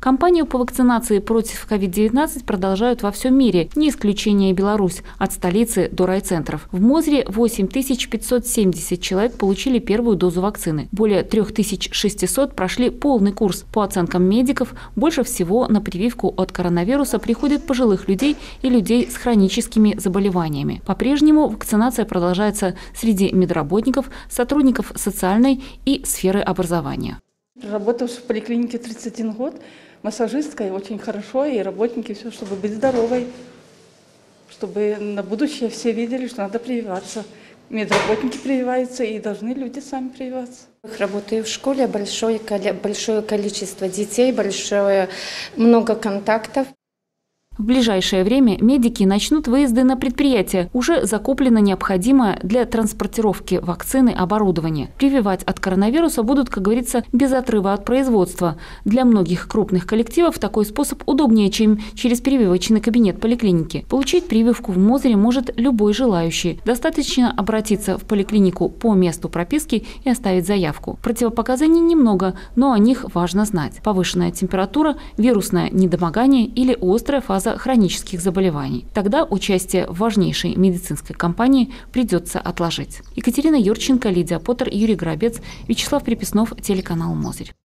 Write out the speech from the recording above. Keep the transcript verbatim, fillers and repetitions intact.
Кампанию по вакцинации против ковид девятнадцать продолжают во всем мире, не исключение и Беларусь, от столицы до райцентров. В Мозыре восемь тысяч пятьсот семьдесят человек получили первую дозу вакцины. Более трёх тысяч шестисот прошли полный курс. По оценкам медиков, больше всего на прививку от коронавируса приходит пожилых людей и людей с хроническими заболеваниями. По-прежнему вакцинация продолжается среди медработников, сотрудников социальной и сферы образования. Работаю в поликлинике тридцать один год, массажисткой, очень хорошо, и работники все, чтобы быть здоровой, чтобы на будущее все видели, что надо прививаться. Медработники прививаются, и должны люди сами прививаться. Работаю в школе, большое, большое количество детей, большое, много контактов. В ближайшее время медики начнут выезды на предприятия. Уже закуплено необходимое для транспортировки вакцины оборудование. Прививать от коронавируса будут, как говорится, без отрыва от производства. Для многих крупных коллективов такой способ удобнее, чем через прививочный кабинет поликлиники. Получить прививку в Мозыре может любой желающий. Достаточно обратиться в поликлинику по месту прописки и оставить заявку. Противопоказаний немного, но о них важно знать. Повышенная температура, вирусное недомогание или острая фаза хронических заболеваний. Тогда участие в важнейшей медицинской кампании придется отложить. Екатерина Юрченко, Лидия Поттер, Юрий Горобец, Вячеслав Приписнов, телеканал Мозырь.